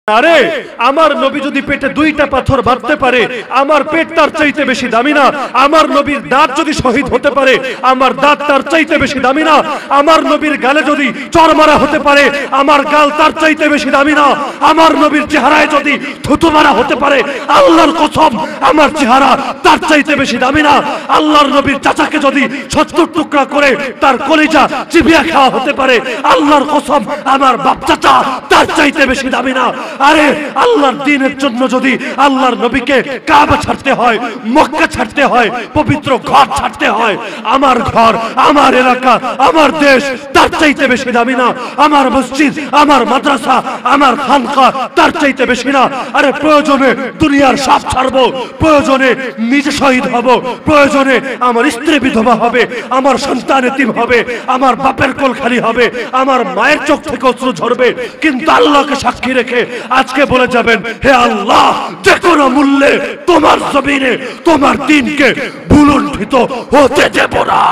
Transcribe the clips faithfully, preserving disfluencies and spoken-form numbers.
আরে আমার নবী যদি পেটে দুইটা পাথর বাঁধতে পারে, আমার পেট তার চাইতে বেশি দামি না? আমার নবীর দাঁত যদি শহীদ হতে পারে, আমার দাঁত তার চাইতে বেশি দামি না? আমার নবীর গালে যদি চড় মারা হতে পারে, আমার গাল তার চাইতে বেশি দামি না? আমার নবীর চেহারায় যদি থুতু মারা হতে পারে, আল্লাহর কসম আমার চেহারা তার চাইতে বেশি দামি না? আল্লাহর নবীর চাচাকে যদি সত্তর টুকরা করে তার কলিজা চিবিয়ে খাওয়া হতে পারে, আল্লাহর কসম আমার বাপ চাচা তার চাইতে বেশি দামি না? আরে আল্লাহর দ্বীনের জন্য যদি আল্লাহর নবীকে কাবা ছাড়তে হয়, মক্কা ছাড়তে হয়, পবিত্র ঘর ছাড়তে হয়, আমার ঘর, আমার এলাকা, আমার দেশ তার চাইতে বেশি দামি না? আমার মসজিদ, আমার মাদ্রাসা, আমার খানকা তার চাইতে বেশি না? আরে প্রয়োজনে দুনিয়ার সব ছাড়বো, প্রয়োজনে নিজে শহীদ হব, প্রয়োজনে আমার স্ত্রী বিধবা হবে, আমার সন্তান এতিম হবে, আমার বাপের কোল খালি হবে, আমার মায়ের চোখ থেকে অশ্রু ঝরবে, কিন্তু আল্লাহকে সাক্ষী রেখে আজকে বলে যাবেন, হে আল্লাহ, যে কোনো মূল্যে তোমার জমিনে তোমার দ্বীনকে ভুলুণ্ঠিত হতে দেব না।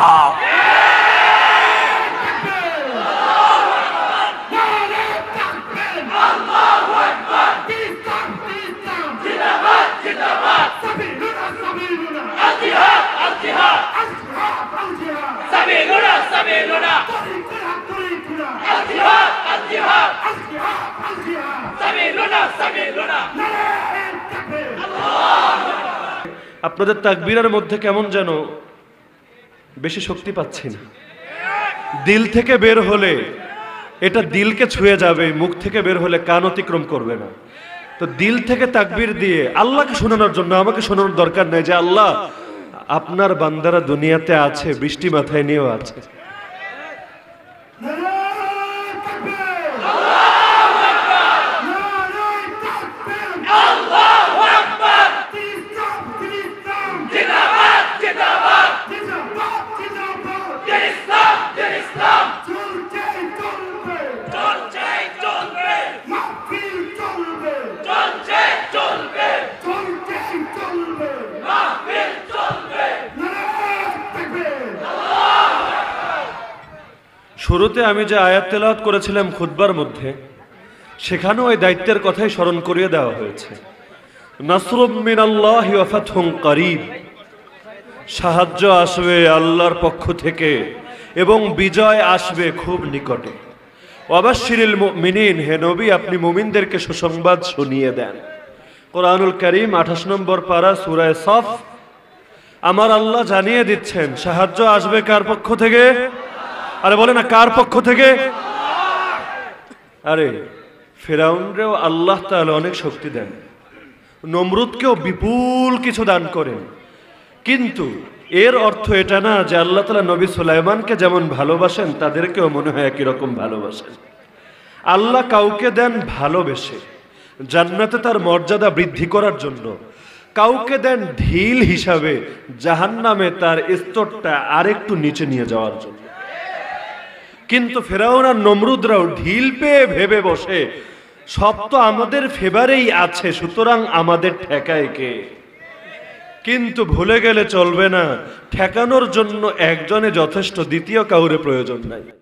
আপনাদের তাকবীরের মধ্যে কেমন যেন বেশি শক্তি পাচ্ছি না। দিল থেকে বের হলে এটা দিলকে ছুঁয়ে যাবে, মুখ থেকে বের হলে কান অতিক্রম করবে না। তো দিল থেকে তাকবীর দিয়ে আল্লাহকে শোনানোর জন্য আমাকে শোনানোর দরকার নেই যে আল্লাহ আপনার বান্দারা দুনিয়াতে আছে, বৃষ্টি মাথায় নিয়েও আছে। শুরুতে আমি যে আয়াত তেলাওয়াত করেছিলাম খুতবার মধ্যে, সেখানেও এই দায়িত্বের কথাই স্মরণ করিয়ে দেওয়া হয়েছে। নাসরুম মিনাল্লাহি ওয়া ফাতহুন করিব, সাহায্য আসবে আল্লাহর পক্ষ থেকে এবং বিজয় আসবে খুব নিকটে। ওয়াবাশশিরিল মুমিনিন, হে নবী আপনি মুমিনদেরকে সুসংবাদ শুনিয়ে দেন। কোরআনুল কারীম আঠাশ নম্বর পারা সূরা সফ। আমার আল্লাহ জানিয়ে দিচ্ছেন সাহায্য আসবে কার পক্ষ থেকে? আরে বলে না কার পক্ষ থেকে? আরে ফিরাউনরেও আল্লাহ তাআলা অনেক শক্তি দেন, নমরুদকেও বিপুল কিছু দান করেন, কিন্তু এর অর্থ এটা না যে আল্লাহ তাআলা নবী সুলাইমানকে যেমন ভালোবাসেন তাদেরকেও মনে হয় একই রকম ভালোবাসেন। আল্লাহ কাউকে দেন ভালোবেসে জান্নাতে তার মর্যাদা বৃদ্ধি করার জন্য, কাউকে দেন ঢিল হিসাবে জাহান্নামে তার স্তরটা আরেকটু নিচে নিয়ে যাওয়ার জন্য। কিন্তু ফেরাউন আর নমরুদরাও ঢিল পেয়ে ভেবে বসে সব তো আমাদের ফেভারেই আছে, সুতরাং আমাদের ঠেকায় কে? কিন্তু ভুলে গেলে চলবে না, ঠেকানোর জন্য একজনে যথেষ্ট, দ্বিতীয় কাউরে প্রয়োজন নাই।